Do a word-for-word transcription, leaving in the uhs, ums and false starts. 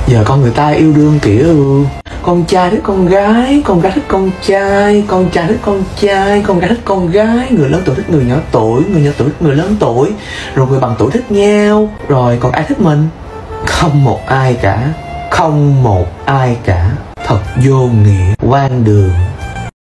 Giờ con người ta yêu đương kiểu con trai thích con gái, con gái thích con trai, con trai thích con trai, con gái thích con gái, người lớn tuổi thích người nhỏ tuổi, người nhỏ tuổi thích người lớn tuổi, rồi người bằng tuổi thích nhau, rồi còn ai thích mình? Không một ai cả, không một ai cả. Thật vô nghĩa, hoang đường.